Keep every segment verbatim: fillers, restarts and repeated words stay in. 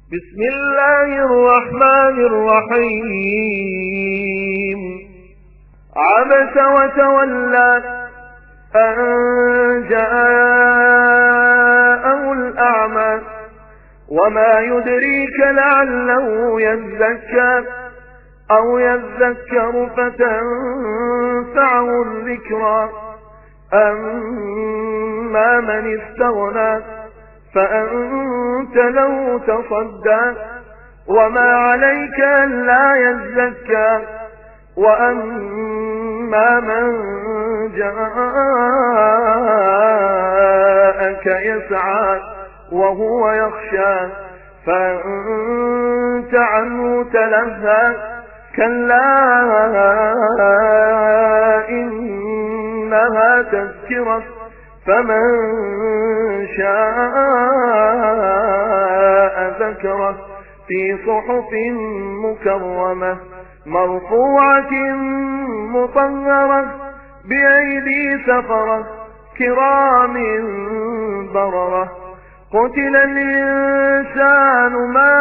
بسم الله الرحمن الرحيم عبس وتولى أن جاءه الأعمى وما يدريك لعله يزكى أو يذكر فتنفعه الذكرى أما من استغنى فأنت له تصدى وما عليك ألا يزكى وأما من جاءك يسعى وهو يخشى فأنت عنه تلهى كلا إنها تذكرة فمن شاء ذكره في صحف مكرمة مرفوعة مطهرة بأيدي سفرة كرام بررة قتل الإنسان ما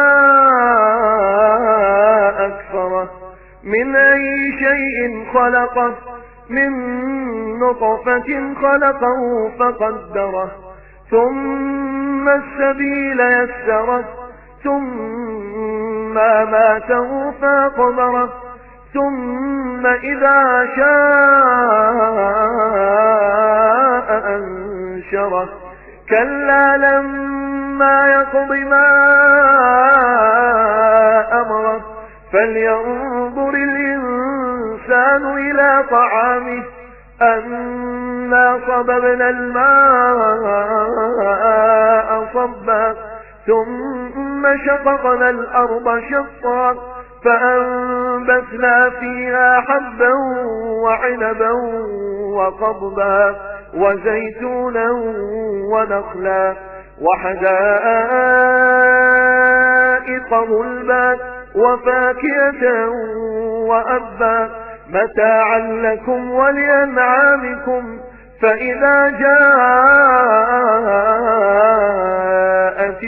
أكفره من أي شيء خلقه من نطفة خلقه فقدره ثم السبيل يسره ثم ماته فقبره ثم إذا شاء أنشره كلا لما يقض ما أمره فلينظر الإنسان إلى طعامه أنا صببنا الماء صبا ثم شققنا الأرض شقا فأنبتنا فيها حبا وعنبا وقضبا وزيتونا ونخلا وحدائق غلبا وفاكهة وأبا متاعا لكم ولأنعامكم فإذا جاءت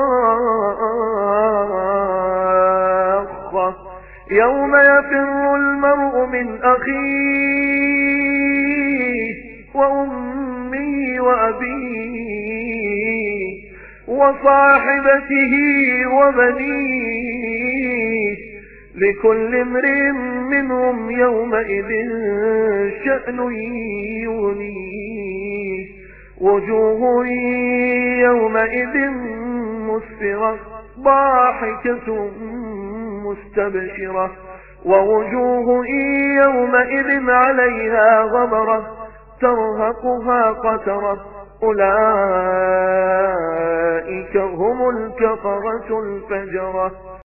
الصاخة يوم يفر المرء من أخيه وأمه وأبيه وصاحبته وبنيه لكل امرئ منهم يومئذ شأن يغنيه وجوه يومئذ مسفرة ضاحكة مستبشرة ووجوه يومئذ عليها غبرة ترهقها قترة أولئك هم الكفرة الفجرة.